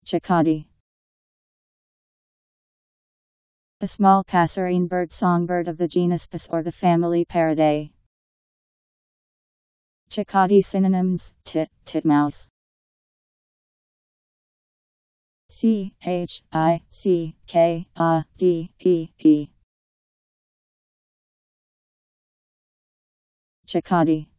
Chickadee. A small passerine bird, songbird of the genus Parus or the family Paridae. Chickadee synonyms: titmouse, Chickadee. Chickadee.